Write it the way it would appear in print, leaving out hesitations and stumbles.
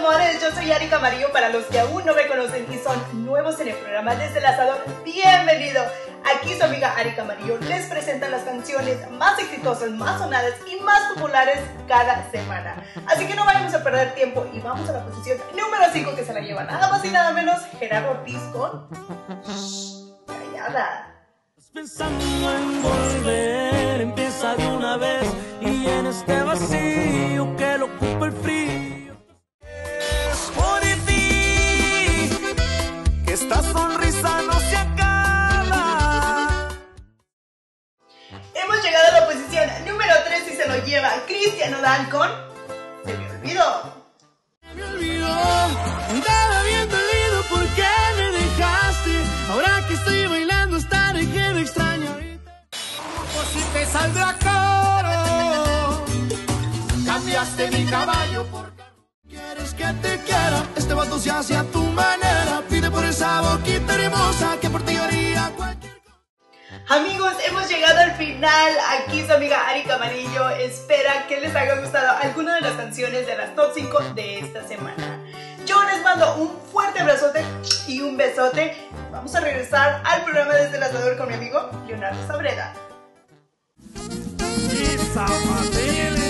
amores, yo soy Ari Camarillo. Para los que aún no me conocen y son nuevos en el programa Desde el Asador, bienvenido. Aquí su amiga Ari Camarillo les presenta las canciones más exitosas, más sonadas y más populares cada semana. Así que no vayamos a perder tiempo y vamos a la posición número 5, que se la lleva nada más y nada menos Gerardo Ortiz con Callada. Pensando en volver, empieza de una vez y en este vacío que lo ocupa el frío. Es por ti que esta sonrisa no se acaba. Hemos llegado a la posición número 3 y se lo lleva Cristian Nodal con Se me olvidó. Me olvidó, andaba bien dolido porque me dejaste. Ahora que estoy bailando estaré que me extraña ahorita. Pues si te saldrá caro, cambiaste mi caballo por carro. ¿Quieres que te quiera? Este vato se hace a tu manera. Pide por esa boquita hermosa que por ti haría cualquier cosa. Amigos, hemos llegado al final. Aquí su amiga Ari Camarillo espera que les haya gustado alguna de las canciones de las top 5 de esta semana. Yo les mando un fuerte abrazote y un besote. Vamos a regresar al programa Desde el Asador con mi amigo Leonardo Sabreda. Y